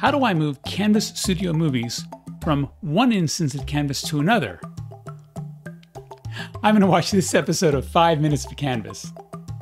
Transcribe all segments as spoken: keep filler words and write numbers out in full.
How do I move Canvas Studio Movies from one instance of Canvas to another? I'm going to watch this episode of five minutes of Canvas.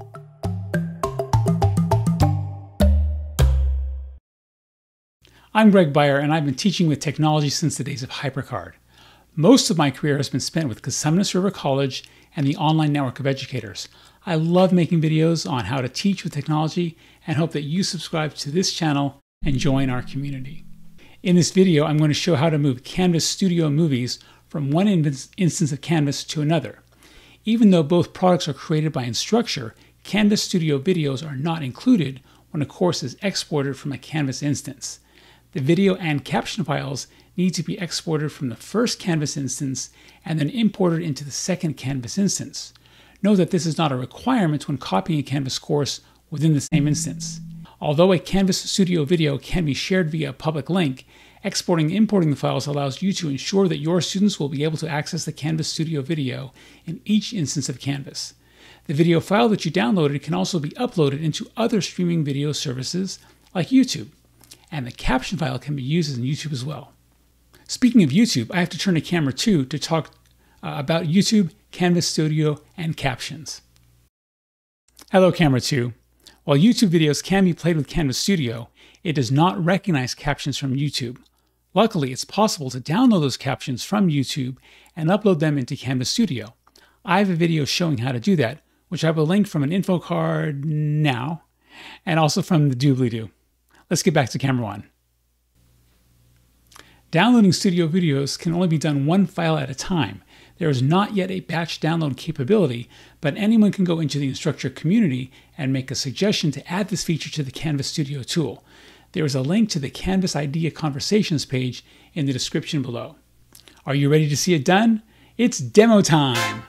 I'm Greg Beyer, and I've been teaching with technology since the days of HyperCard. Most of my career has been spent with Cosumnes River College and the online network of educators. I love making videos on how to teach with technology and hope that you subscribe to this channel and join our community. In this video, I'm going to show how to move Canvas Studio Movies from one instance of Canvas to another. Even though both products are created by Instructure, Canvas Studio videos are not included when a course is exported from a Canvas instance. The video and caption files need to be exported from the first Canvas instance and then imported into the second Canvas instance. Note that this is not a requirement when copying a Canvas course within the same instance. Although a Canvas Studio video can be shared via a public link, exporting and importing the files allows you to ensure that your students will be able to access the Canvas Studio video in each instance of Canvas. The video file that you downloaded can also be uploaded into other streaming video services like YouTube, and the caption file can be used in YouTube as well. Speaking of YouTube, I have to turn to camera two to talk uh, about YouTube, Canvas Studio, and Captions. Hello, camera two. While YouTube videos can be played with Canvas Studio, it does not recognize captions from YouTube. Luckily, it's possible to download those captions from YouTube and upload them into Canvas Studio. I have a video showing how to do that, which I will link from an info card now, and also from the doobly-doo. Let's get back to camera one. Downloading studio videos can only be done one file at a time. There is not yet a batch download capability, but anyone can go into the Instructure Community and make a suggestion to add this feature to the Canvas Studio tool. There is a link to the Canvas Idea Conversations page in the description below. Are you ready to see it done? It's demo time!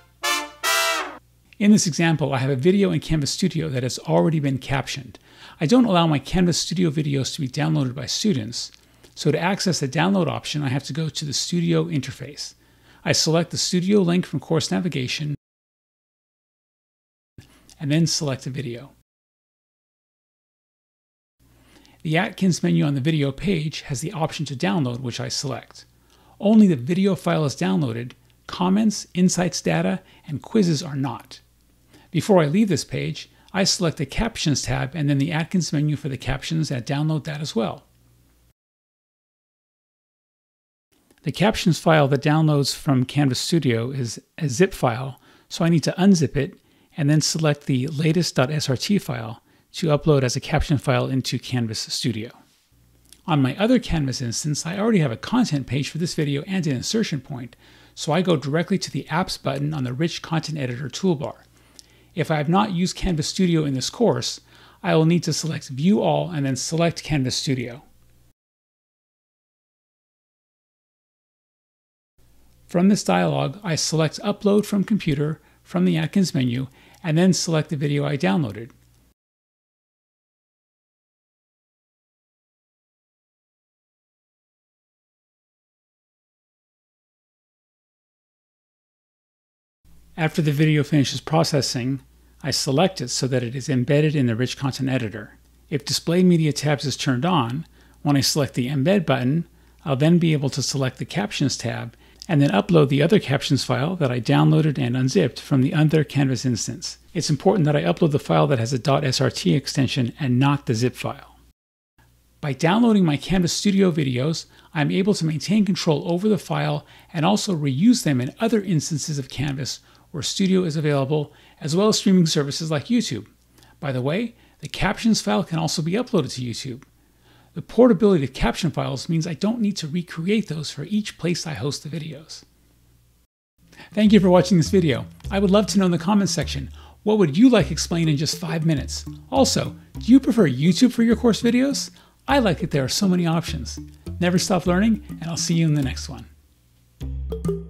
In this example, I have a video in Canvas Studio that has already been captioned. I don't allow my Canvas Studio videos to be downloaded by students, so to access the download option, I have to go to the Studio interface. I select the Studio link from Course Navigation, and then select a video. The Atkins menu on the video page has the option to download, which I select. Only the video file is downloaded. Comments, insights data, and quizzes are not. Before I leave this page, I select the Captions tab and then the Atkins menu for the captions and download that as well. The captions file that downloads from Canvas Studio is a zip file, so I need to unzip it and then select the latest.srt file to upload as a caption file into Canvas Studio. On my other Canvas instance, I already have a content page for this video and an insertion point, so I go directly to the Apps button on the Rich Content Editor toolbar. If I have not used Canvas Studio in this course, I will need to select View All and then select Canvas Studio. From this dialog, I select Upload from Computer from the Atkins menu and then select the video I downloaded. After the video finishes processing, I select it so that it is embedded in the Rich Content Editor. If Display Media tabs is turned on, when I select the Embed button, I'll then be able to select the Captions tab and then upload the other captions file that I downloaded and unzipped from the other Canvas instance. It's important that I upload the file that has a .srt extension and not the zip file. By downloading my Canvas Studio videos, I'm able to maintain control over the file and also reuse them in other instances of Canvas where Studio is available, as well as streaming services like YouTube. By the way, the captions file can also be uploaded to YouTube. The portability of caption files means I don't need to recreate those for each place I host the videos. Thank you for watching this video. I would love to know in the comments section, what would you like explained in just five minutes? Also, do you prefer YouTube for your course videos? I like that there are so many options. Never stop learning, and I'll see you in the next one.